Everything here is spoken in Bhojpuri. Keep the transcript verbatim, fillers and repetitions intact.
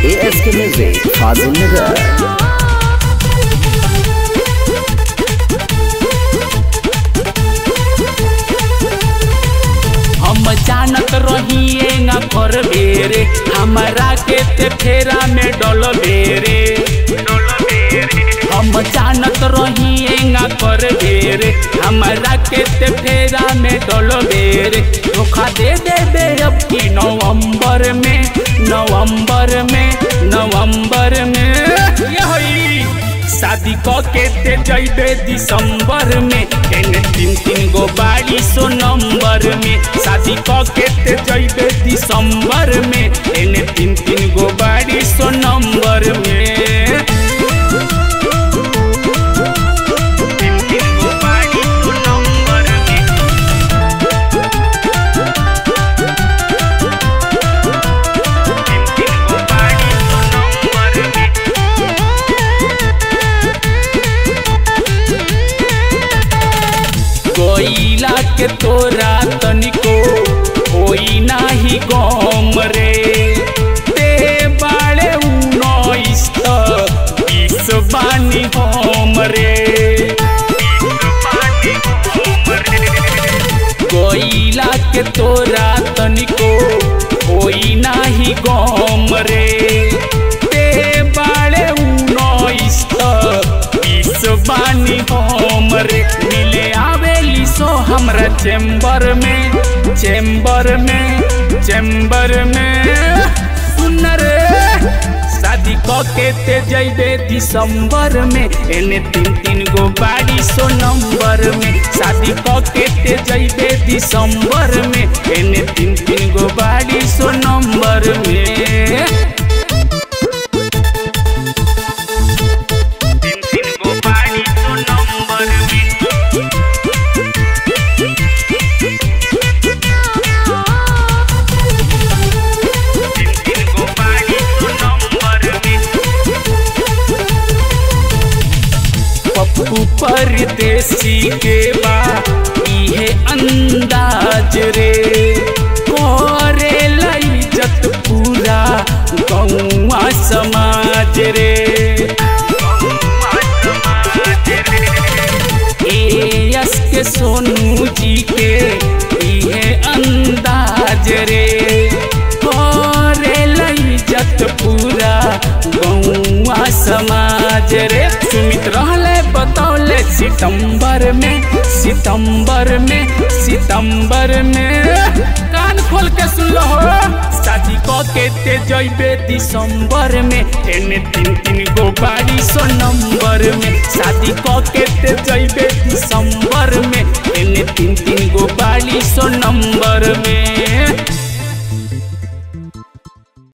ए एस के म्यूजिक फाजिल नगर। हम जानत रहिए ना कर बेरे हमारा के ते फेरा में डल बेरे हम जानत रहिए ना कर बेरे हमारा के ते फेरा में डल बेरे धोखा दे दे बे अब की नवंबर में नवंबर में नवंबर में यही शादी क के ते जइबे दिसंबर में एने तीन तीन गो बाड़ी सो नंबर में शादी क के ते जइबे दिसंबर में एने तीन तीन गो बाड़ी सो नंबर में तीन तीन गो बाड़ी सो नंबर में तीन तीन गो बाड़ी सो नंबर में कोइला के तोरा तनिको होई नाही गम रे ते बाड़े उन्नीस बीस बानी हम रे कोइला के तोरा तनिको होई नाही गम रे ते बाड़े उन्नीस बीस बानी हम रे मिले आवेली सो हमरा चेम्बर में चेम्बर में चेम्बर में सुन रे शादी क के ते जइबे दिसंबर में एने तीन तीन गो बाड़ी सो नंबर में शादी क के ते जइबे दिसंबर में एने तीन तीन गो बाड़ी सो नंबर में परदेसी के बा इहे अंदाज रे करे इज्जत पूरा गौवा समाज रे एस के सोनू जी के इहे अंदाज रे करे इज्जत पूरा गौवा समाज रे सुमित रहले बतौले सितंबर में सितंबर में सितंबर में कान खोल के सुन लो शादी क के ते जइबे दिसंबर में एने तीन तीन गो बाड़ी सो नंबर में शादी क के ते जइबे दिसंबर में